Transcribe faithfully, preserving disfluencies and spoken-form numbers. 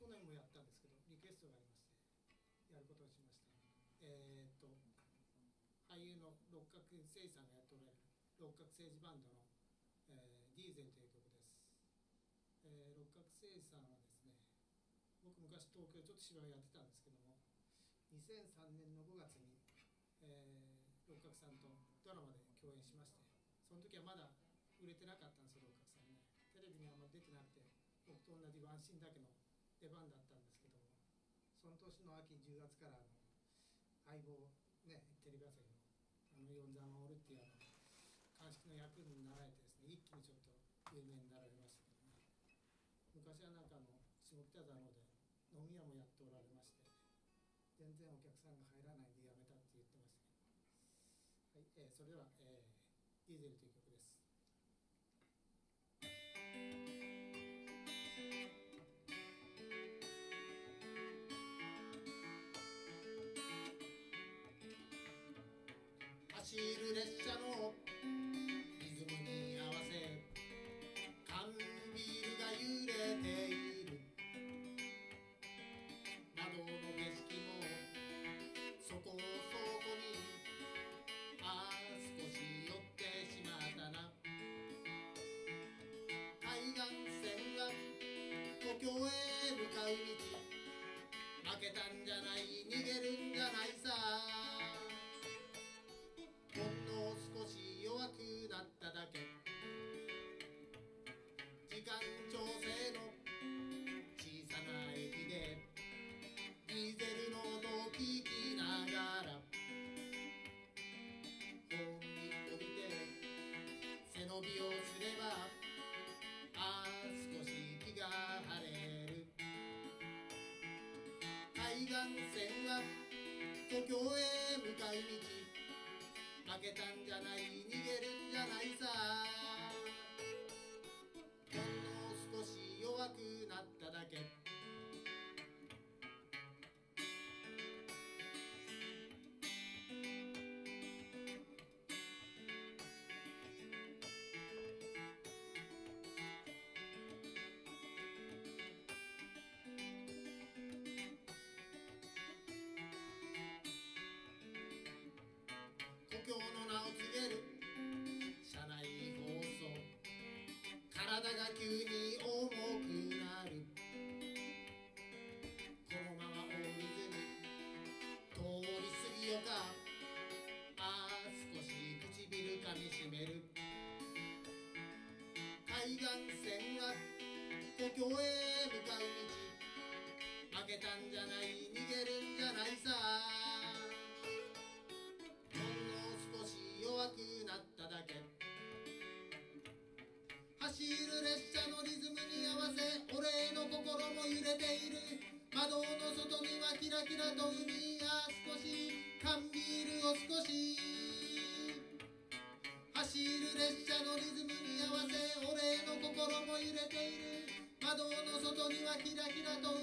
去年もやったんですけど、リクエストがありましてやることにしました。えー、っと俳優の六角誠治さんがやっておられる六角誠治バンドの、えー、ディーゼルという曲です。えー、六角誠治さんはですね、僕昔東京ちょっと芝居やってたんですけども、にせんさんねんのごがつに、えー、六角さんとドラマで共演しまして、その時はまだ売れてなかったんですよ。六角さんね、テレビにはあんまり出てなくて、僕と同じワンシーンだけの出番だったんですけども、その年の秋じゅうがつからあの相棒ね、テレビ朝日のあの四座守っていうあの鑑識の役になられてですね、一気にちょっと有名になられましたけどね。昔はなんかあの下北沢の方で飲み屋もやっておられまして、全然お客さんが入らないでやめたって言ってましたけど、はい、えー、それでは、えー、ディーゼルという曲です。走る列車のリズムに合わせ缶ビールが揺れている。窓の景色もそこそこにああ少し寄ってしまったな。海岸線が故郷へ向かう道、負けたんじゃない、逃げるんじゃないさ。ほんの少し弱くなっただけ、時間調整の小さな駅でディーゼルの音を聞きながら、ホームに降りて背伸びをすればああ少し気が晴れる。海岸線は故郷へ向かう道、負けたんじゃない、逃げるんじゃないさ。ほんの少し弱くなっただけ。故郷の名を告げる車内放送、体が急に重くなる。このまま降りずに通り過ぎようか、ああ少し唇かみしめる。海岸線は故郷へ向かう道、負けたんじゃない、逃げるんじゃないさ。弱くなっただけ。走る列車のリズムに合わせ俺の心も揺れている。窓の外にはキラキラと海や、少し缶ビールを少し。走る列車のリズムに合わせ俺の心も揺れている。窓の外にはキラキラと